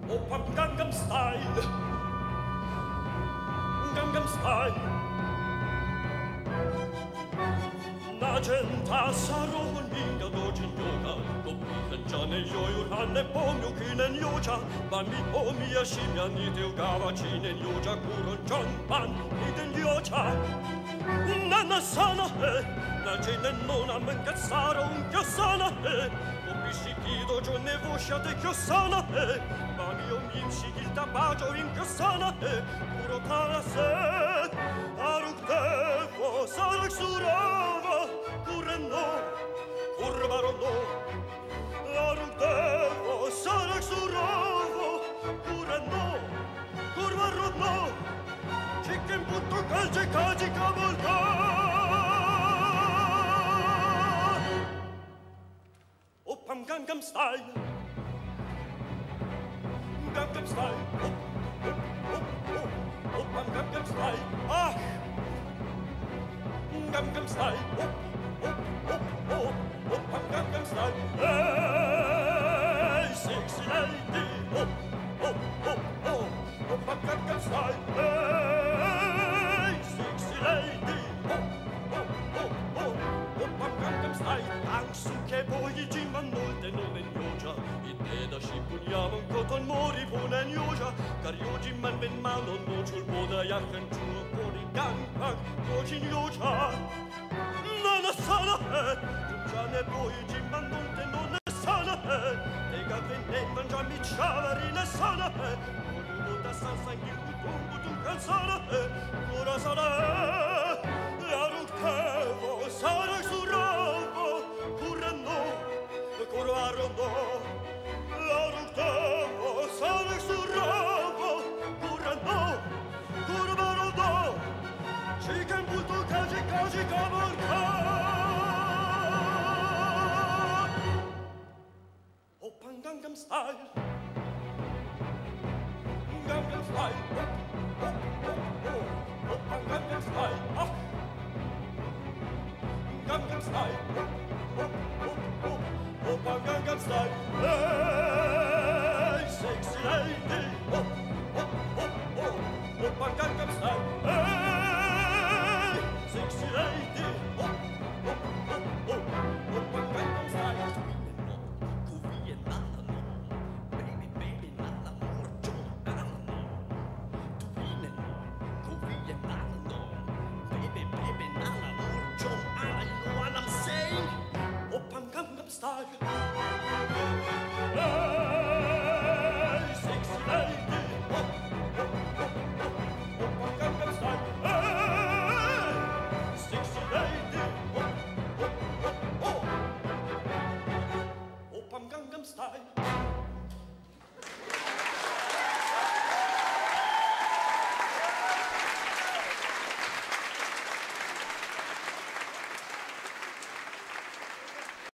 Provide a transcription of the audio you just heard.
Oppa Gangnam Style, Gangnam Style. Na genta sarò minga dojin yoga, kopihan jane yoyuran ne pomyo kinen yoja, bami omi yashimya ni teu gawa chinen yoja kuron jonpan iden yoja. Nana sana he, na jenen nona mengat saro unkyo sana he, opishikido jo ne vosha te kyo sana he, bami omi shikil tabajo inkyo sana he, kuro tara se, aruk tevo sarak surava, kurendo, kurvarondo, aruk tevo sarak surava, kurendo, kurvarondo, chicken putto calce caci cavolta. Oppam Gangnam Style, Gangnam Style, Oppam Gangnam Style, ah, Gangnam Style, Oppam Gangnam Style, hey, sexy lady, Oppam Gangnam Style, hey, sexy lady, Oppam Gangnam Style, anche 보이지만 놀 때 노는 여자 이때다 싶으냐면 거ton 머리 보낸 여자 가려지만 웬만한 노출보다 약한 주먹보리 깡팍 꺼진 여자 나나 사랑해 좀 전에 보이지만 놀 때 너네 사랑해 내가 내 남자 미쳐버리네 사랑해 모두보다 상상이 우동부둥한 사랑해 너라 사랑해 야룩해워 사랑스러워 구renno corvarondo l'arutavo saraksuravo 구renno corvarondo chicken bulto kaji kavolka Oppan Gangnam Style Gangnam Style Oppan Gangnam Style ah Gangnam Style Oppan Gangnam Style, hey, sexy lady, Oppan Gangnam Style, hey, sexy lady, Oppan Gangnam Style. Kuvi and Nana, baby, baby, Nana, more John, Nana, Tuine, Kuvi and Nana, baby, baby, Nana, more John, I know what I'm saying. Oppan Gangnam Style.